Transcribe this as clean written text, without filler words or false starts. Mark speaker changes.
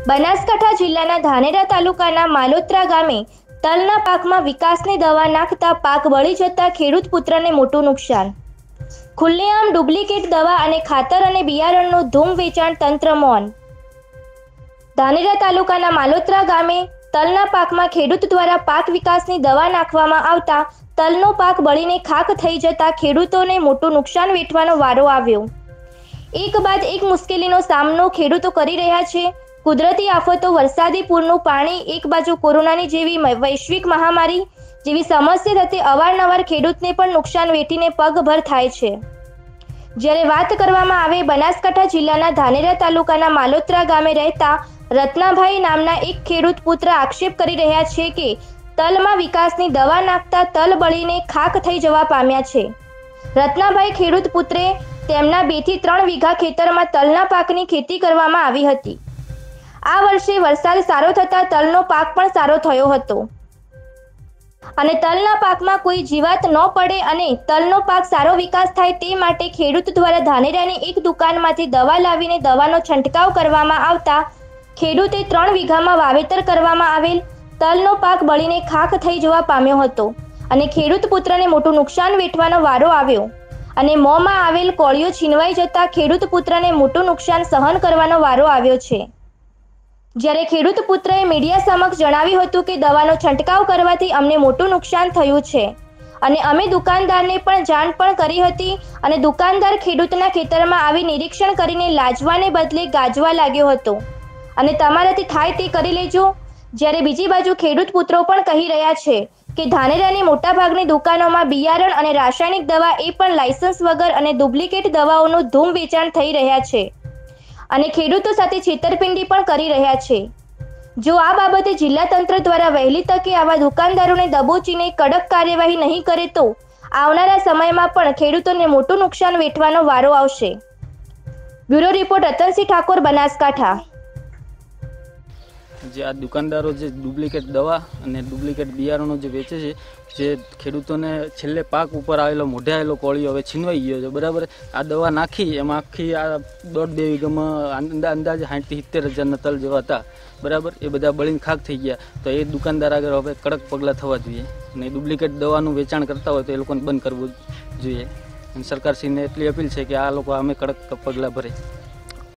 Speaker 1: બનાસકાંઠા જિલ્લાના ધાનેરા તાલુકાના માલોત્રા ગામે તલના પાકમાં વિકાસની દવા નાખતા પાક બળી જતા ખેડૂત પુત્રને મોટું નુકસાન। ખુલ્લેઆમ ડુપ્લિકેટ દવા અને ખાતર અને બિયારણનું ધૂમ વેચાણ તંત્ર મૌન। ધાનેરા તાલુકાના માલોત્રા ગામે તલના પાકમાં ખેડૂત દ્વારા પાક વિકાસની દવા નાખવામાં આવતા તલનો પાક બળીને ખાક થઈ જતા ખેડૂતોને મોટું નુકસાન વેઠવાનો વારો આવ્યો। એક બાદ એક મુશ્કેલીનો સામનો ખેડૂતો કરી રહ્યા છે। કુદરતી આફતો, વરસાદી પૂરનું પાણી, એક બાજુ કોરોનાની જેવી વૈશ્વિક મહામારી જેવી સમસ્યા થતી અવારનવાર ખેડૂતને પણ નુકસાન વેઠીને પગભર થાય છે। જ્યારે વાત કરવામાં આવે બનાસકાંઠા જિલ્લાના ધાનેરા તાલુકાના માલોત્રા ગામે રહેતા રત્નાભાઈ નામના એક ખેડૂત પુત્ર આક્ષેપ કરી રહ્યા છે કે તલમાં વિકાસની દવા નાખતા તલ બળીને ખાક થઈ જવા પામ્યા છે। રત્નાભાઈ ખેડૂત પુત્રે તેમના 2 થી 3 વીઘા ખેતરમાં તલના પાકની ખેતી કરવામાં આવી હતી। આ વર્ષે વરસાદ સારો થતા તલનો પાક પણ સારો થયો હતો અને તલના પાકમાં કોઈ જીવાત ન પડે અને તલનો પાક સારો વિકાસ થાય તે માટે ખેડૂત દ્વારા ધાનેરાની એક દુકાનમાંથી દવા લાવીને દવાનો છંટકાવ કરવામાં આવતા ખેડૂતે 3 વીઘામાં વાવેતર કરવામાં આવેલ તલનો પાક બળીને ખાક થઈ જવા પામ્યો હતો અને ખેડૂત પુત્રને મોટું નુકસાન વેઠવાનો વારો આવ્યો અને મોંમાં આવેલ કોળિયો છીનવાઈ જતા ખેડૂત પુત્રને મોટું નુકસાન સહન કરવાનો વારો આવ્યો છે। જ્યારે ખેડૂત પુત્રએ મીડિયા સમક્ષ જણાવ્યું હતું કે દવાનો છંટકાવ કરવાથી અમને મોટું નુકસાન થયું છે અને અમે દુકાનદારને પણ જાણ પણ કરી હતી અને દુકાનદાર ખેડૂતના ખેતરમાં આવી નિરીક્ષણ કરીને લાજવાને બદલે ગાજવા લાગ્યો હતો અને તમારાથી થાય તે કરી લેજો। જ્યારે બીજી બાજુ ખેડૂત પુત્રો પણ કહી રહ્યા છે કે ધાનેરાની મોટાભાગની દુકાનોમાં બિયારણ અને રાસાયણિક દવા એ પણ લાયસન્સ વગર અને ડુપ્લિકેટ દવાઓનું ધૂમ વેચાણ થઈ રહ્યા છે અને ખેડૂતો સાથે છેતરપિંડી પણ કરી રહ્યા છે। જો આ બાબતે જિલ્લા તંત્ર દ્વારા વહેલી તકે આવા દુકાનદારોને દબોચીને કડક કાર્યવાહી નહીં કરે તો આવનારા સમયમાં પણ ખેડૂતોને મોટું નુકસાન વેઠવાનો વારો આવશે। Bureau report Ratansinh Thakor, Banaskantha.
Speaker 2: જે આ દુકાનદારો જે ડુપ્લિકેટ દવા અને ડુપ્લિકેટ બિયારણો જે વેચે છે, જે ખેડૂતોને છેલ્લે પાક ઉપર આવેલો મોઢે આવેલો કોળિયો હવે છીનવાઈ ગયો છે, બરાબર। આ દવા નાખી એમાં આખી આ 1.5-2 વીઘામાં અંદાજે 60-70 હજારના તલ જેવા હતા, બરાબર। એ બધા બળીને ખાક થઈ ગયા। તો એ દુકાનદાર આગળ હવે કડક પગલાં થવા જોઈએ અને ડુપ્લિકેટ દવાનું વેચાણ કરતા હોય તો એ લોકોને બંધ કરવું જોઈએ અને સરકારશ્રીને એટલી અપીલ છે કે આ લોકો અમે કડક પગલાં ભરે।